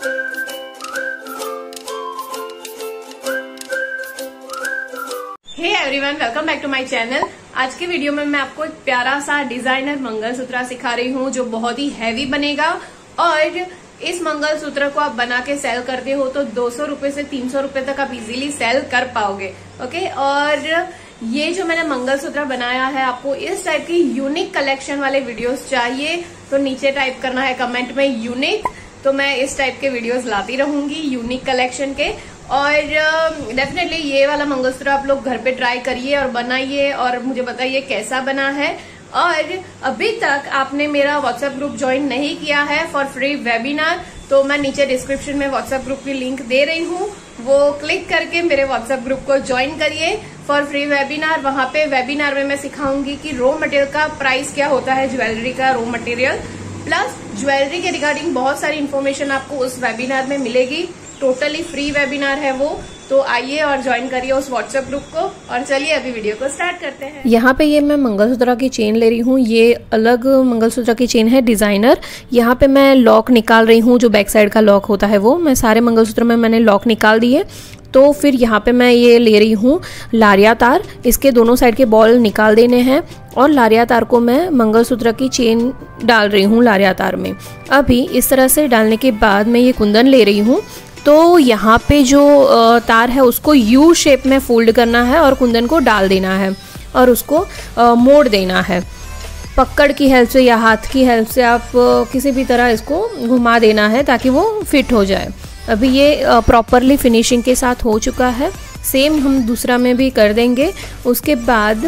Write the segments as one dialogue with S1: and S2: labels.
S1: Hey everyone, welcome back to my channel. आज के video में मैं आपको एक प्यारा सा डिजाइनर मंगलसूत्र सिखा रही हूँ जो बहुत ही हैवी बनेगा। और इस मंगलसूत्र को आप बना के सेल करते हो तो 200 रुपए से 300 रुपए तक आप इजीली सेल कर पाओगे। ओके, और ये जो मैंने मंगलसूत्र बनाया है, आपको इस टाइप की यूनिक कलेक्शन वाले वीडियोस चाहिए तो नीचे टाइप करना है कमेंट में यूनिक। तो मैं इस टाइप के वीडियोस लाती रहूंगी यूनिक कलेक्शन के। और डेफिनेटली ये वाला मंगलसूत्र आप लोग घर पे ट्राई करिए और बनाइए और मुझे बताइए कैसा बना है। और अभी तक आपने मेरा व्हाट्सएप ग्रुप ज्वाइन नहीं किया है फॉर फ्री वेबिनार, तो मैं नीचे डिस्क्रिप्शन में व्हाट्सएप ग्रुप की लिंक दे रही हूँ, वो क्लिक करके मेरे व्हाट्सएप ग्रुप को ज्वाइन करिए फॉर फ्री वेबिनार। वहां पे वेबिनार में मैं सिखाऊंगी कि रॉ मटेरियल का प्राइस क्या होता है, ज्वेलरी का रॉ मटेरियल प्लस ज्वेलरी के रिगार्डिंग बहुत सारी इन्फॉर्मेशन आपको उस वेबिनार में मिलेगी। टोटली फ्री वेबिनार है वो, तो आइए और ज्वाइन करिए उस व्हाट्सएप ग्रुप को। और चलिए अभी वीडियो को स्टार्ट करते हैं।
S2: यहाँ पे ये मैं मंगलसूत्र की चेन ले रही हूँ, ये अलग मंगलसूत्र की चेन है डिजाइनर। यहाँ पे मैं लॉक निकाल रही हूँ, जो बैक साइड का लॉक होता है वो मैं सारे मंगलसूत्र में मैंने लॉक निकाल दिए। तो फिर यहाँ पे मैं ये ले रही हूँ लारिया तार, इसके दोनों साइड के बॉल निकाल देने हैं और लारिया तार को मैं मंगलसूत्र की चेन डाल रही हूँ लारिया तार में। अभी इस तरह से डालने के बाद मैं ये कुंदन ले रही हूँ। तो यहाँ पे जो तार है उसको यू शेप में फोल्ड करना है और कुंदन को डाल देना है और उसको मोड़ देना है। पकड़ की हेल्प से या हाथ की हेल्प से आप किसी भी तरह इसको घुमा देना है ताकि वो फिट हो जाए। अभी ये प्रॉपरली फिनिशिंग के साथ हो चुका है। सेम हम दूसरा में भी कर देंगे। उसके बाद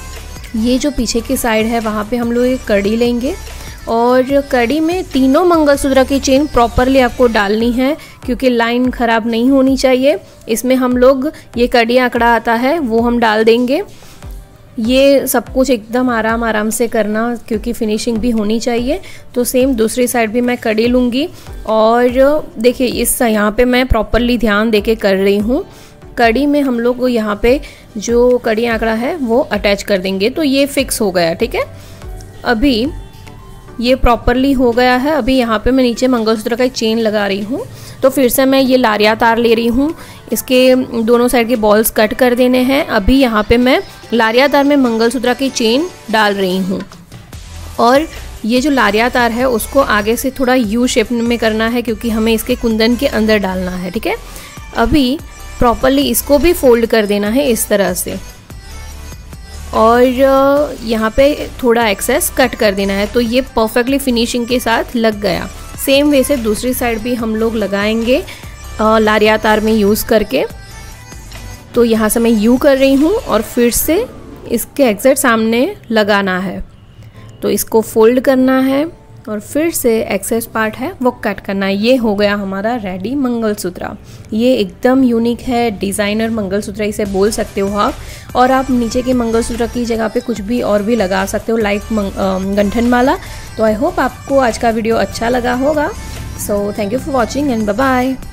S2: ये जो पीछे की साइड है वहाँ पे हम लोग एक कड़ी लेंगे और कड़ी में तीनों मंगलसूत्र की चेन प्रॉपरली आपको डालनी है क्योंकि लाइन ख़राब नहीं होनी चाहिए। इसमें हम लोग ये कड़ी आंकड़ा आता है वो हम डाल देंगे। ये सब कुछ एकदम आराम से करना क्योंकि फिनिशिंग भी होनी चाहिए। तो सेम दूसरी साइड भी मैं कड़ी लूँगी और देखिए इस यहाँ पे मैं प्रॉपरली ध्यान देके कर रही हूँ। कड़ी में हम लोग यहाँ पे जो कड़ी आंकड़ा है वो अटैच कर देंगे तो ये फिक्स हो गया। ठीक है, अभी ये प्रॉपरली हो गया है। अभी यहाँ पे मैं नीचे मंगलसूत्र का एक चेन लगा रही हूँ। तो फिर से मैं ये लारिया तार ले रही हूँ, इसके दोनों साइड के बॉल्स कट कर देने हैं। अभी यहाँ पे मैं लारिया तार में मंगलसूत्र की चेन डाल रही हूँ और ये जो लारिया तार है उसको आगे से थोड़ा यू शेप में करना है क्योंकि हमें इसके कुंदन के अंदर डालना है। ठीक है, अभी प्रॉपरली इसको भी फोल्ड कर देना है इस तरह से और यहाँ पे थोड़ा एक्सेस कट कर देना है। तो ये परफेक्टली फिनिशिंग के साथ लग गया। सेम वे से दूसरी साइड भी हम लोग लगाएंगे लारिया तार में यूज़ करके। तो यहाँ से मैं यू कर रही हूँ और फिर से इसके एग्जैक्ट सामने लगाना है। तो इसको फोल्ड करना है और फिर से एक्सेस पार्ट है वो कट करना है। ये हो गया हमारा रेडी मंगलसूत्र। ये एकदम यूनिक है, डिज़ाइनर मंगलसूत्र इसे बोल सकते हो आप। और आप नीचे के मंगलसूत्र की जगह पे कुछ भी और भी लगा सकते हो लाइक गंठन माला। तो आई होप आपको आज का वीडियो अच्छा लगा होगा। So thank you for watching and bye bye.